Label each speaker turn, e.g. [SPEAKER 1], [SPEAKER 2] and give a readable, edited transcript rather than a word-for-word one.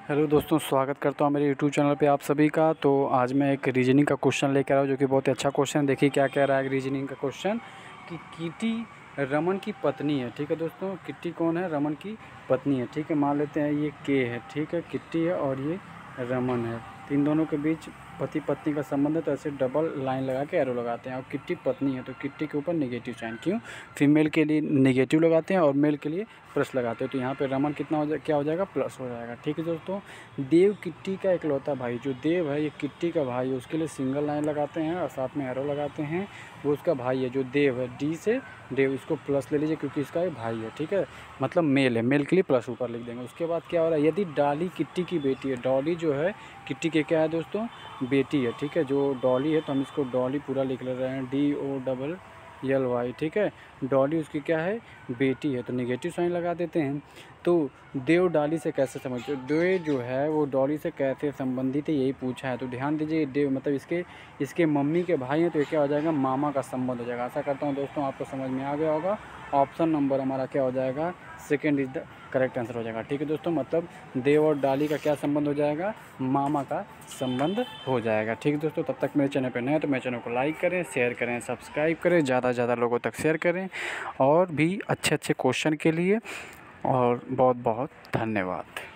[SPEAKER 1] Hello दोस्तों, स्वागत करता हूँ मेरे यूट्यूब चैनल पे आप सभी का। तो आज मैं एक रीजनिंग का क्वेश्चन लेकर आया हूँ जो कि बहुत ही अच्छा क्वेश्चन है। देखिए क्या कह रहा है रीजनिंग का क्वेश्चन कि किटी रमन की पत्नी है। ठीक है दोस्तों, किट्टी कौन है? रमन की पत्नी है। ठीक है, मान लेते हैं ये के है। ठीक है, किट्टी है और ये रमन है। तो इन दोनों के बीच पति पत्नी का संबंध है, तो ऐसे डबल लाइन लगा के एरो लगाते हैं। और किट्टी पत्नी है तो किट्टी के ऊपर नेगेटिव साइन। क्यों? फीमेल के लिए नेगेटिव लगाते हैं और मेल के लिए प्लस लगाते हैं। तो यहाँ पे रमन कितना हो क्या हो जाएगा? प्लस हो जाएगा। ठीक है दोस्तों, देव किट्टी का इकलौता भाई। जो देव है ये किट्टी का भाई है, उसके लिए सिंगल लाइन लगाते हैं और साथ में एरो लगाते हैं। वो उसका भाई है जो देव है, डी से देव, इसको प्लस ले लीजिए क्योंकि इसका एक भाई है। ठीक है, मतलब मेल है, मेल के लिए प्लस ऊपर लिख देंगे। उसके बाद क्या हो रहा है, यदि डॉली किट्टी की बेटी है। डॉली जो है किट्टी के क्या है दोस्तों? बेटी है। ठीक है, जो डॉली है तो हम इसको डॉली पूरा लिख ले रहे हैं, DOLLY। ठीक है, डॉली उसकी क्या है? बेटी है, तो नेगेटिव साइन लगा देते हैं। तो देव डॉली से कैसे समझते? देव जो है वो डॉली से कैसे संबंधित है, यही पूछा है। तो ध्यान दीजिए, देव मतलब इसके मम्मी के भाई हैं, तो ये क्या हो जाएगा? मामा का संबंध हो जाएगा। आशा करता हूँ दोस्तों आपको समझ में आ गया होगा। ऑप्शन नंबर हमारा क्या हो जाएगा? Second is the correct answer हो जाएगा। ठीक है दोस्तों, मतलब देव और डाली का क्या संबंध हो जाएगा? मामा का संबंध हो जाएगा। ठीक है दोस्तों, तब तक मेरे चैनल पर नए हैं तो मेरे चैनल को लाइक करें, शेयर करें, सब्सक्राइब करें, ज़्यादा से ज़्यादा लोगों तक शेयर करें। और भी अच्छे अच्छे क्वेश्चन के लिए और बहुत बहुत धन्यवाद।